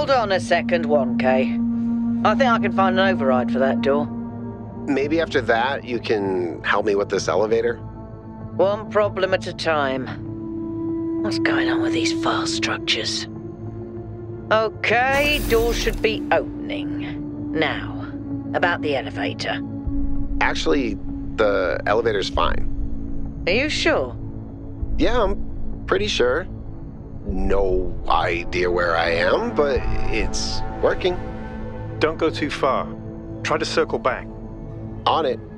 Hold on a second, 1K. I think I can find an override for that door. Maybe after that, you can help me with this elevator? One problem at a time. What's going on with these file structures? Okay, door should be opening. Now, about the elevator. Actually, the elevator's fine. Are you sure? Yeah, I'm pretty sure. No idea where I am, but it's working. Don't go too far. Try to circle back. On it.